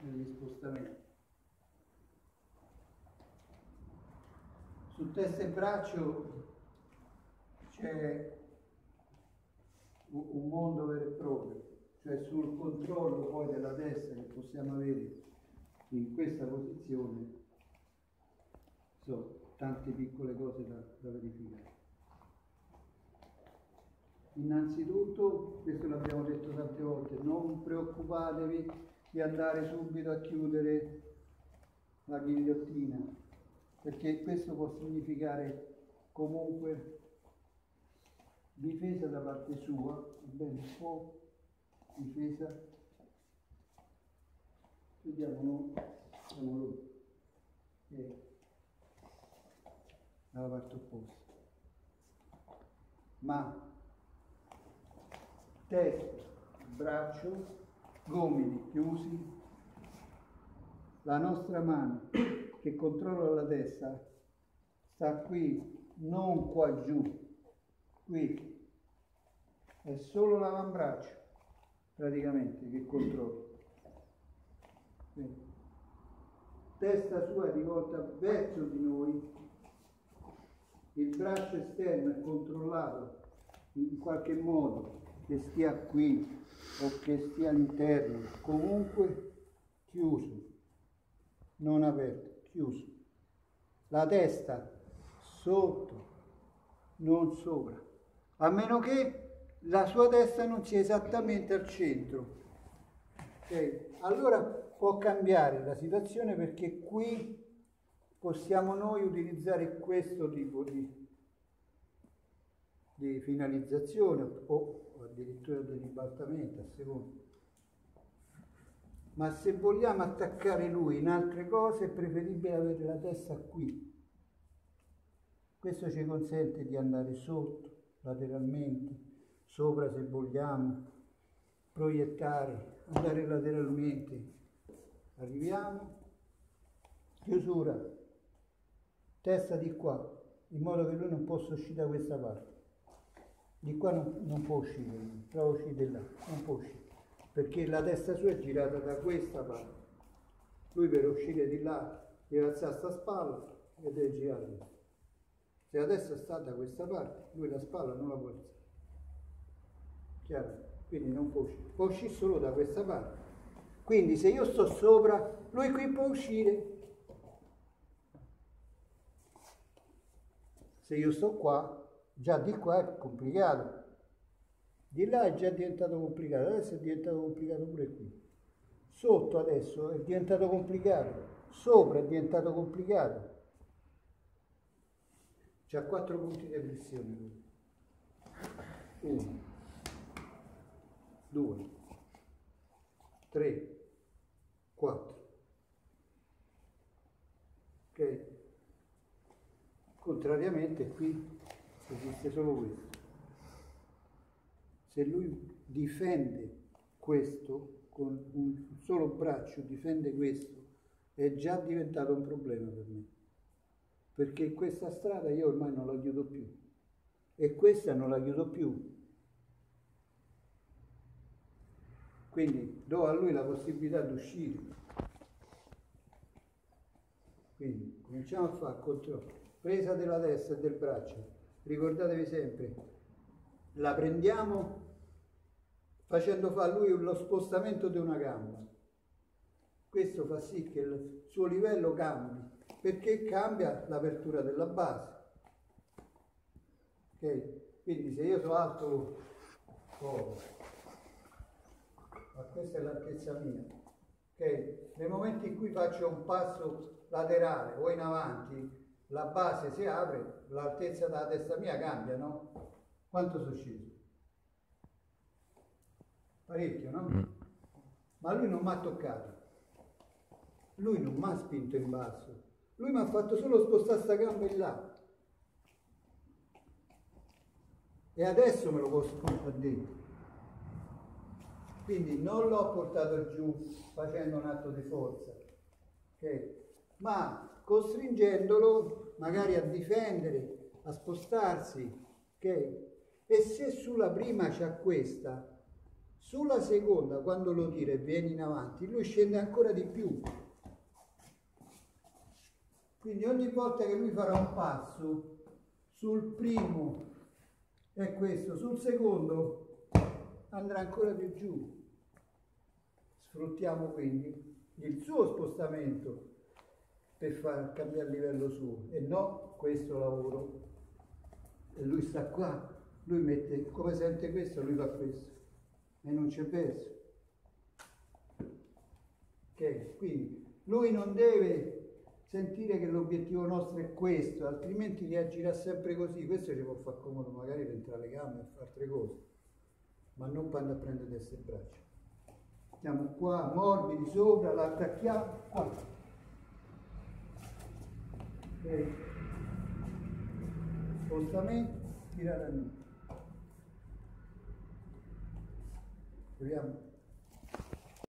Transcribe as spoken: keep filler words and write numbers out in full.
negli spostamenti. Su testa e braccio c'è un mondo vero e proprio, cioè sul controllo poi della testa che possiamo avere in questa posizione sono tante piccole cose da, da verificare. Innanzitutto, questo l'abbiamo detto tante volte, non preoccupatevi di andare subito a chiudere la ghigliottina, perché questo può significare comunque difesa da parte sua, va bene, o difesa, vediamo, no? Siamo lui, e dalla parte opposta, ma testa, braccio, gomiti chiusi, la nostra mano che controlla la testa sta qui, non qua giù, qui, è solo l'avambraccio praticamente che controlla. Quindi, testa sua è rivolta verso di noi, il braccio esterno è controllato in qualche modo, che stia qui o che stia all'interno, comunque chiuso, non aperto, chiuso. La testa sotto, non sopra, a meno che la sua testa non sia esattamente al centro. Okay? Allora può cambiare la situazione, perché qui possiamo noi utilizzare questo tipo di, di finalizzazione o addirittura di ribaltamento a seconda. Ma se vogliamo attaccare lui in altre cose è preferibile avere la testa qui. Questo ci consente di andare sotto, lateralmente, sopra se vogliamo, proiettare, andare lateralmente. Arriviamo, chiusura, testa di qua, in modo che lui non possa uscire da questa parte. Di qua non, non può uscire, prova a uscire da là, non può uscire, perché la testa sua è girata da questa parte. Lui per uscire di là deve alzare sta spalla e deve girare. Se la testa sta da questa parte, lui la spalla non la può alzare. Chiaro? Quindi non può uscire. Può uscire solo da questa parte. Quindi se io sto sopra, lui qui può uscire. Se io sto qua, già di qua è complicato. Di là è già diventato complicato. Adesso è diventato complicato pure qui. Sotto adesso è diventato complicato. Sopra è diventato complicato. C'ha quattro punti di pressione lui. Uno, due, tre, quattro. Ok? Contrariamente qui esiste solo questo. Se lui difende questo, con un solo braccio difende questo, è già diventato un problema per me. Perché questa strada io ormai non la chiudo più. E questa non la chiudo più. Quindi do a lui la possibilità di uscire. Quindi cominciamo a fare controllo. Presa della testa e del braccio. Ricordatevi sempre, la prendiamo facendo fare a lui lo spostamento di una gamba. Questo fa sì che il suo livello cambi, perché cambia l'apertura della base. Ok? Quindi se io sono alto, oh, ma questa è l'altezza mia. Ok? Nel momento in cui faccio un passo laterale o in avanti, la base si apre, l'altezza della testa mia cambia, no? Quanto sono sceso? Parecchio, no? Mm. Ma lui non mi ha toccato. Lui non mi ha spinto in basso. Lui mi ha fatto solo spostare sta gamba in là. E adesso me lo posso portare dentro. Quindi non l'ho portato giù facendo un atto di forza, ok? Ma costringendolo magari a difendere, a spostarsi, ok? E se sulla prima c'ha questa, Sulla seconda, quando lo tira e viene in avanti, lui scende ancora di più. Quindi ogni volta che lui farà un passo, sul primo è questo, sul secondo andrà ancora più giù. Sfruttiamo quindi il suo spostamento per far cambiare livello suo e no questo lavoro. E lui sta qua, lui mette, come sente questo, lui fa questo e non c'è verso. Ok, quindi lui non deve sentire che l'obiettivo nostro è questo, altrimenti reagirà sempre così. Questo ci può far comodo magari per entrare le gambe e fare altre cose, ma non quando a prendere testa e braccia. Stiamo qua, morbidi sopra, l'attacchiamo qua. Ok. Spostamento, tirare a noi. Proviamo.